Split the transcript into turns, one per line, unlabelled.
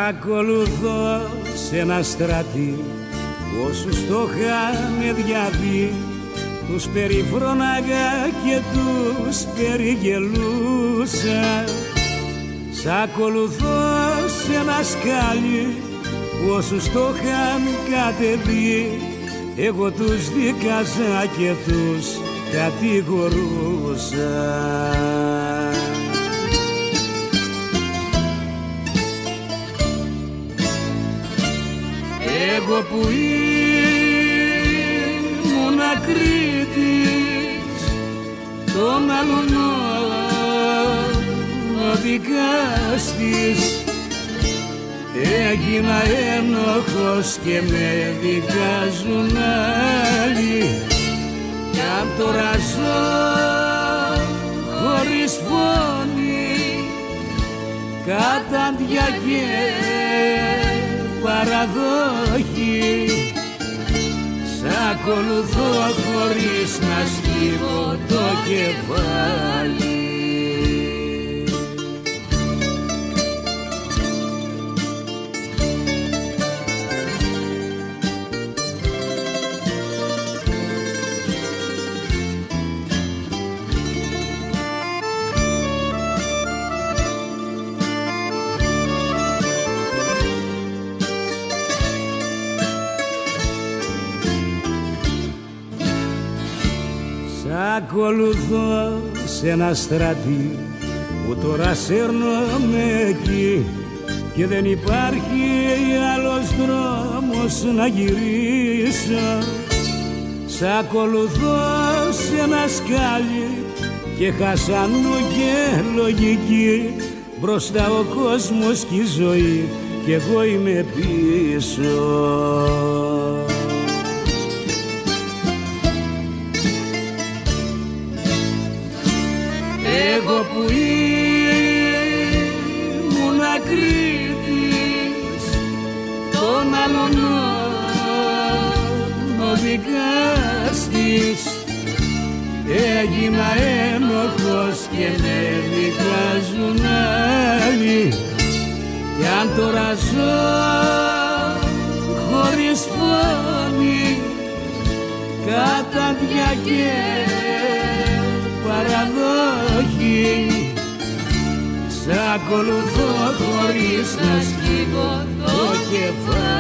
ακολουθώ σε ένα στράτη όσους το είχανε διαβεί, τους περιφρόναγα και τους περιγελούσα. Σ' ακολουθώ σε ένα σκάλι όσους το είχαν κατεβεί, εγώ τους δίκαζα και τους κατηγορούσα. Εγώ που ήμουν ακρίτης, τον άλλον ο δικαστής, έγινα ένοχος και με δικάζουν άλλοι, κι αν τώρα ζω χωρίς φωνή, κατάντια και παραδόχη, σ' ακολουθώ χωρίς να σκύβω το κεφάλι. Ακολουθώ σε ένα στράτη που τώρα σέρνομαι εκεί και δεν υπάρχει άλλος δρόμος να γυρίσω. Σ' ακολουθώ σε ένα σκάλι και χάσανου και λογική, μπροστά ο κόσμος και η ζωή κι εγώ είμαι πίσω. Εγώ που ήμουν ακρίτης, τον άλλον ο δικαστής, έγινα ένοχος και με δικάζουν άλλοι, κι αν τώρα ζω χωρίς φωνή, κατάντια και παραδόχη, σ' ακολουθώ χωρίς να σκύβω το κεφάλι.